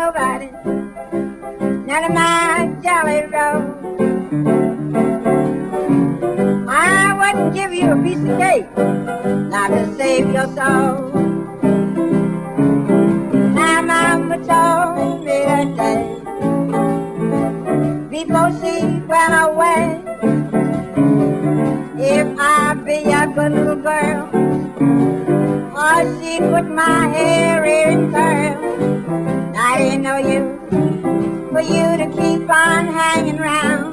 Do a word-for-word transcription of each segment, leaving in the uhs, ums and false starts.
nobody. None of my jelly roll. I wouldn't give you a piece of cake, not to save your soul. My mama told me that day, before she went away, if I be a good little girl, or she put my hair in curls, I didn't know you, for you to keep on hanging round.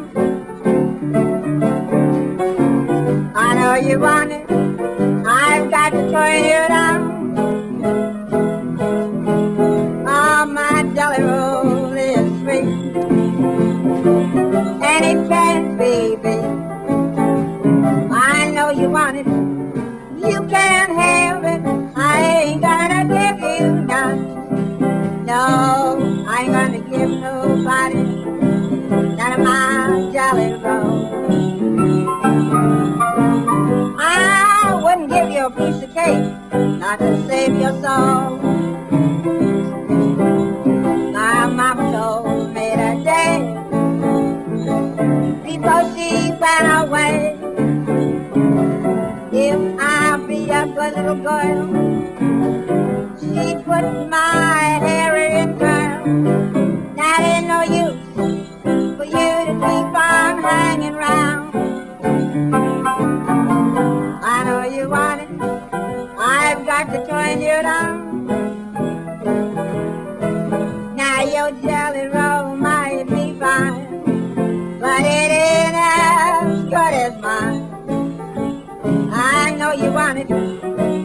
I know you want it, I've got to turn you down. Oh, my jelly roll is sweet, and it can't be beat. I know you want it, you can't have it, I ain't gonna give you none. No, I ain't gonna give nobody none of my jelly roll. I wouldn't give you a piece of cake, not to save your soul. My mama told me that day, before she went away, if I be a good little girl, she put my hair in curls. That ain't no use for you to keep on hanging round. I know you want it, I've got to turn you down. Now your jelly roll might be fine, but it ain't as good as mine. I know you want it,